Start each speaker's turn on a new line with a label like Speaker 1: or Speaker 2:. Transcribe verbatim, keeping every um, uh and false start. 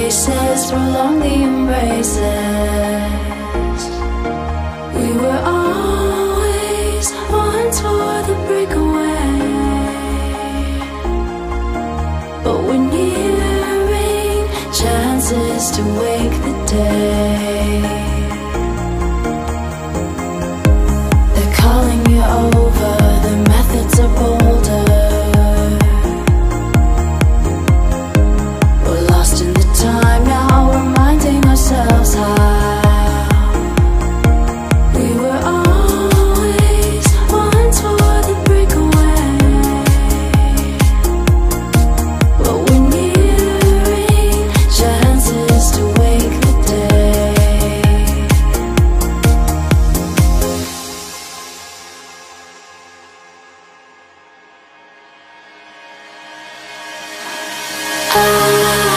Speaker 1: faces, prolong the embraces. We were always one toward the breakaway, but we're nearing chances to wake the day. They're calling you over, the methods are bolder. We're lost in the time now, reminding ourselves how we were always one toward the breakaway, but we're nearing chances to wake the day. Ah.